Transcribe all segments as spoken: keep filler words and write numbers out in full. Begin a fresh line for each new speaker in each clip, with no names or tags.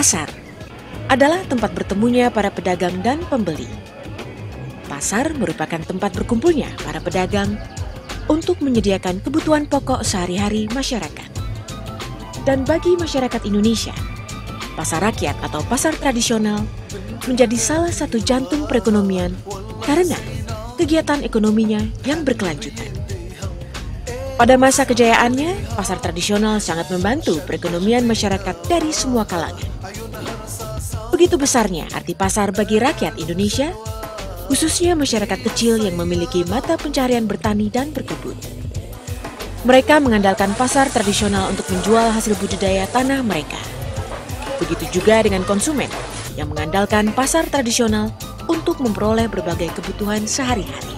Pasar adalah tempat bertemunya para pedagang dan pembeli. Pasar merupakan tempat berkumpulnya para pedagang untuk menyediakan kebutuhan pokok sehari-hari masyarakat. Dan bagi masyarakat Indonesia, pasar rakyat atau pasar tradisional menjadi salah satu jantung perekonomian karena kegiatan ekonominya yang berkelanjutan. Pada masa kejayaannya, pasar tradisional sangat membantu perekonomian masyarakat dari semua kalangan. Begitu besarnya arti pasar bagi rakyat Indonesia, khususnya masyarakat kecil yang memiliki mata pencaharian bertani dan berkebun. Mereka mengandalkan pasar tradisional untuk menjual hasil budidaya tanah mereka. Begitu juga dengan konsumen yang mengandalkan pasar tradisional untuk memperoleh berbagai kebutuhan sehari-hari.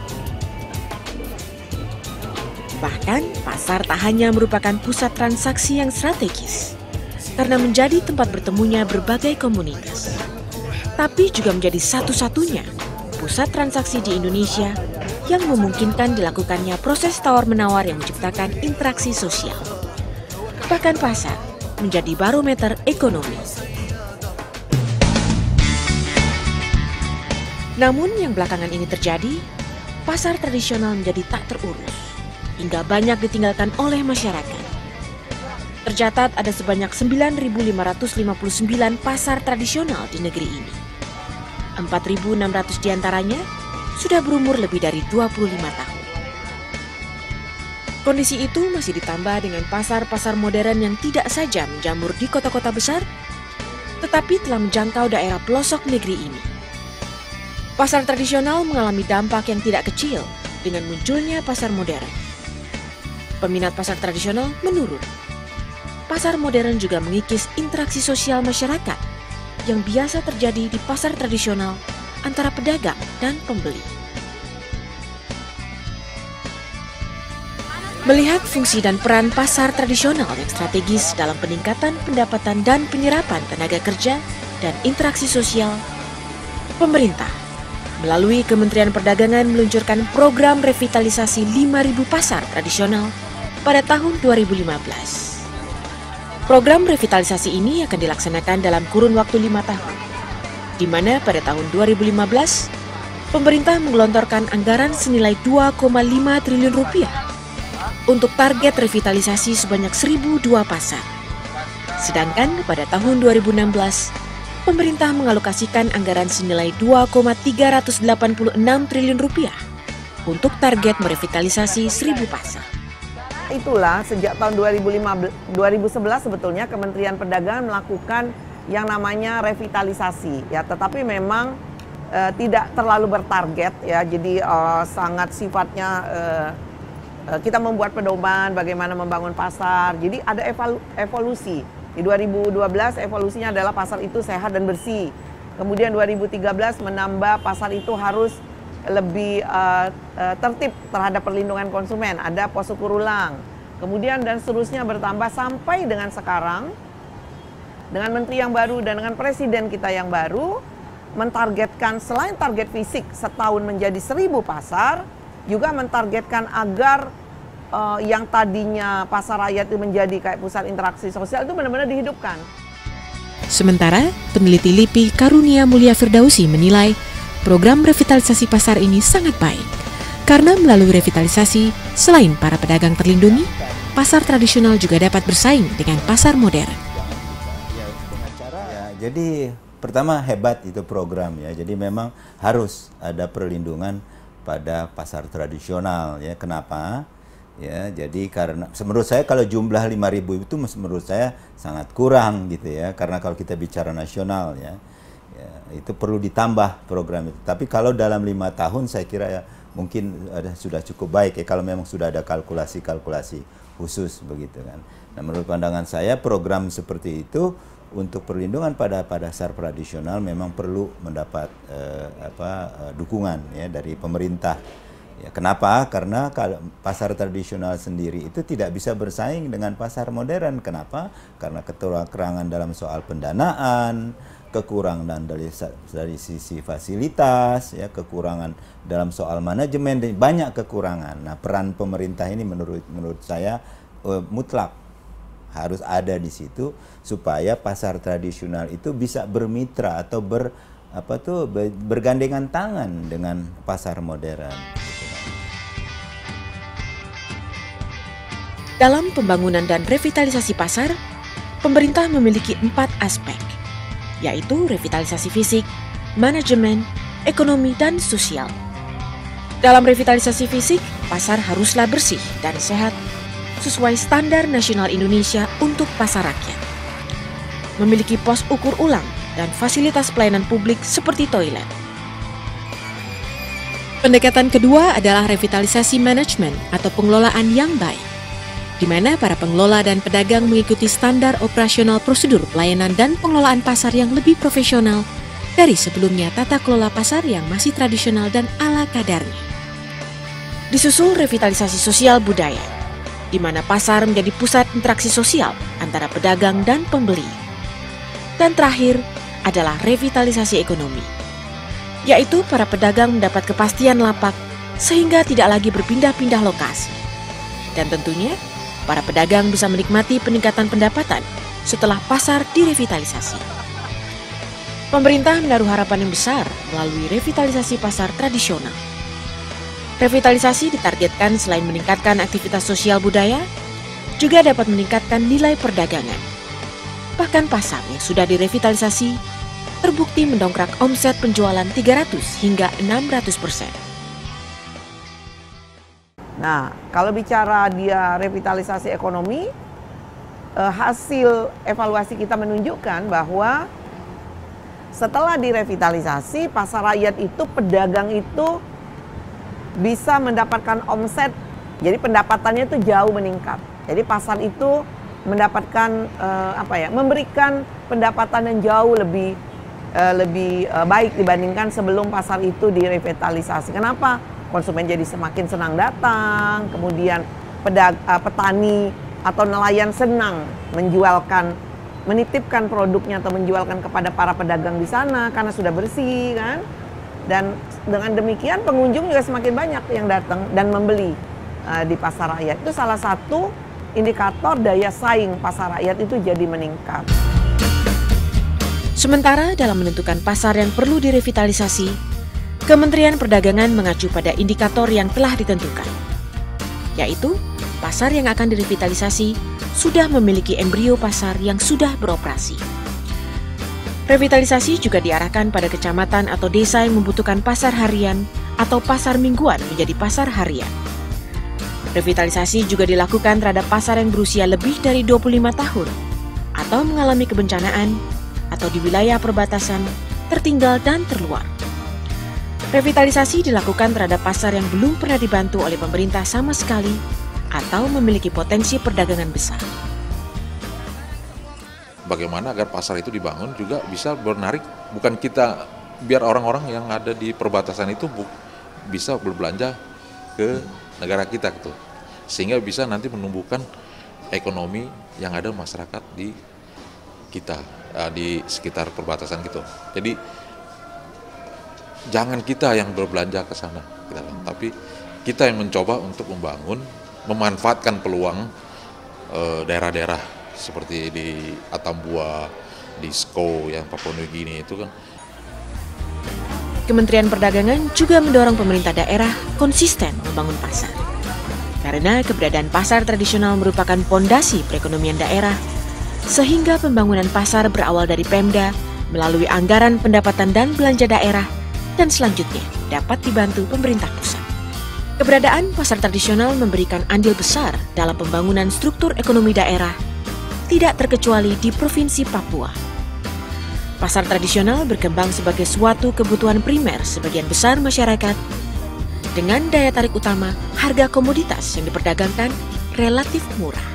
Bahkan, pasar tak hanya merupakan pusat transaksi yang strategis, karena menjadi tempat bertemunya berbagai komunitas, tapi juga menjadi satu-satunya pusat transaksi di Indonesia yang memungkinkan dilakukannya proses tawar-menawar yang menciptakan interaksi sosial. Bahkan pasar menjadi barometer ekonomi. Namun yang belakangan ini terjadi, pasar tradisional menjadi tak terurus, hingga banyak ditinggalkan oleh masyarakat. Tercatat ada sebanyak sembilan ribu lima ratus lima puluh sembilan pasar tradisional di negeri ini. empat ribu enam ratus diantaranya sudah berumur lebih dari dua puluh lima tahun. Kondisi itu masih ditambah dengan pasar-pasar modern yang tidak saja menjamur di kota-kota besar, tetapi telah menjangkau daerah pelosok negeri ini. Pasar tradisional mengalami dampak yang tidak kecil dengan munculnya pasar modern. Peminat pasar tradisional menurun. Pasar modern juga mengikis interaksi sosial masyarakat yang biasa terjadi di pasar tradisional antara pedagang dan pembeli. Melihat fungsi dan peran pasar tradisional yang strategis dalam peningkatan pendapatan dan penyerapan tenaga kerja dan interaksi sosial, pemerintah melalui Kementerian Perdagangan meluncurkan program revitalisasi lima ribu pasar tradisional pada tahun dua ribu lima belas. Program revitalisasi ini akan dilaksanakan dalam kurun waktu lima tahun, di mana pada tahun dua ribu lima belas, pemerintah menggelontorkan anggaran senilai dua koma lima triliun rupiah untuk target revitalisasi sebanyak seribu dua pasar. Sedangkan pada tahun dua ribu enam belas, pemerintah mengalokasikan anggaran senilai dua koma tiga delapan enam triliun rupiah untuk target merevitalisasi seribu pasar.
Itulah sejak tahun dua ribu lima belas, dua ribu sebelas sebetulnya Kementerian Perdagangan melakukan yang namanya revitalisasi ya, tetapi memang e, tidak terlalu bertarget ya, jadi e, sangat sifatnya e, e, kita membuat pedoman bagaimana membangun pasar. Jadi ada evalu, evolusi. Di dua ribu dua belas evolusinya adalah pasar itu sehat dan bersih. Kemudian dua ribu tiga belas menambah pasar itu harus lebih uh, uh, tertib terhadap perlindungan konsumen, ada posukur ulang. Kemudian dan seterusnya bertambah sampai dengan sekarang, dengan menteri yang baru dan dengan presiden kita yang baru, mentargetkan selain target fisik setahun menjadi seribu pasar, juga mentargetkan agar uh, yang tadinya pasar rakyat itu menjadi kayak pusat interaksi sosial itu benar-benar dihidupkan.
Sementara, peneliti LIPI Karunia Mulia Firdausi menilai program revitalisasi pasar ini sangat baik, karena melalui revitalisasi, selain para pedagang terlindungi, pasar tradisional juga dapat bersaing dengan pasar modern.
Ya, jadi pertama hebat itu program ya, jadi memang harus ada perlindungan pada pasar tradisional ya. Kenapa? Ya, jadi karena menurut saya kalau jumlah lima ribu itu menurut saya sangat kurang gitu ya, karena kalau kita bicara nasional ya. Ya, itu perlu ditambah program itu. Tapi kalau dalam lima tahun saya kira ya mungkin ada, sudah cukup baik ya kalau memang sudah ada kalkulasi-kalkulasi khusus begitu kan. Nah, menurut pandangan saya program seperti itu untuk perlindungan pada pada pasar tradisional memang perlu mendapat eh, apa eh, dukungan ya dari pemerintah. Ya, kenapa? Karena kalau pasar tradisional sendiri itu tidak bisa bersaing dengan pasar modern. Kenapa? Karena kekurangan dalam soal pendanaan, kekurangan dari dari sisi fasilitas, ya, kekurangan dalam soal manajemen, dan banyak kekurangan. Nah, peran pemerintah ini menurut menurut saya uh, mutlak harus ada di situ supaya pasar tradisional itu bisa bermitra atau ber apa tuh bergandengan tangan dengan pasar modern.
Dalam pembangunan dan revitalisasi pasar, pemerintah memiliki empat aspek, yaitu revitalisasi fisik, manajemen, ekonomi, dan sosial. Dalam revitalisasi fisik, pasar haruslah bersih dan sehat sesuai standar nasional Indonesia untuk pasar rakyat. Memiliki pos ukur ulang dan fasilitas pelayanan publik seperti toilet. Pendekatan kedua adalah revitalisasi manajemen atau pengelolaan yang baik, di mana para pengelola dan pedagang mengikuti standar operasional prosedur pelayanan dan pengelolaan pasar yang lebih profesional dari sebelumnya tata kelola pasar yang masih tradisional dan ala kadarnya. Disusul revitalisasi sosial budaya, di mana pasar menjadi pusat interaksi sosial antara pedagang dan pembeli. Dan terakhir adalah revitalisasi ekonomi, yaitu para pedagang mendapat kepastian lapak sehingga tidak lagi berpindah-pindah lokasi. Dan tentunya, para pedagang bisa menikmati peningkatan pendapatan setelah pasar direvitalisasi. Pemerintah menaruh harapan yang besar melalui revitalisasi pasar tradisional. Revitalisasi ditargetkan selain meningkatkan aktivitas sosial budaya, juga dapat meningkatkan nilai perdagangan. Bahkan pasar yang sudah direvitalisasi terbukti mendongkrak omset penjualan tiga ratus hingga enam ratus persen.
Nah, kalau bicara dia revitalisasi ekonomi, eh, hasil evaluasi kita menunjukkan bahwa setelah direvitalisasi, pasar rakyat itu, pedagang itu bisa mendapatkan omset, jadi pendapatannya itu jauh meningkat. Jadi pasar itu mendapatkan eh, apa ya, memberikan pendapatan yang jauh lebih eh, lebih eh, baik dibandingkan sebelum pasar itu direvitalisasi. Kenapa? Konsumen jadi semakin senang datang, kemudian pedag, uh, petani atau nelayan senang menjualkan, menitipkan produknya atau menjualkan kepada para pedagang di sana karena sudah bersih kan. Dan dengan demikian pengunjung juga semakin banyak yang datang dan membeli uh, di pasar rakyat. Itu salah satu indikator daya saing pasar rakyat itu jadi meningkat.
Sementara dalam menentukan pasar yang perlu direvitalisasi, Kementerian Perdagangan mengacu pada indikator yang telah ditentukan, yaitu pasar yang akan direvitalisasi sudah memiliki embrio pasar yang sudah beroperasi. Revitalisasi juga diarahkan pada kecamatan atau desa yang membutuhkan pasar harian atau pasar mingguan menjadi pasar harian. Revitalisasi juga dilakukan terhadap pasar yang berusia lebih dari dua puluh lima tahun atau mengalami kebencanaan atau di wilayah perbatasan, tertinggal dan terluar. Revitalisasi dilakukan terhadap pasar yang belum pernah dibantu oleh pemerintah sama sekali atau memiliki potensi perdagangan besar.
Bagaimana agar pasar itu dibangun juga bisa menarik, bukan kita, biar orang-orang yang ada di perbatasan itu bu, bisa berbelanja ke negara kita gitu. Sehingga bisa nanti menumbuhkan ekonomi yang ada masyarakat di kita, di sekitar perbatasan gitu. Jadi jangan kita yang berbelanja ke sana, tapi kita yang mencoba untuk membangun, memanfaatkan peluang e, daerah-daerah seperti di Atambua, di Sko, yang Papua Nugini itu kan.
Kementerian Perdagangan juga mendorong pemerintah daerah konsisten membangun pasar. Karena keberadaan pasar tradisional merupakan pondasi perekonomian daerah, sehingga pembangunan pasar berawal dari Pemda melalui anggaran pendapatan dan belanja daerah, dan selanjutnya dapat dibantu pemerintah pusat. Keberadaan pasar tradisional memberikan andil besar dalam pembangunan struktur ekonomi daerah, tidak terkecuali di Provinsi Papua. Pasar tradisional berkembang sebagai suatu kebutuhan primer sebagian besar masyarakat, dengan daya tarik utama harga komoditas yang diperdagangkan relatif murah.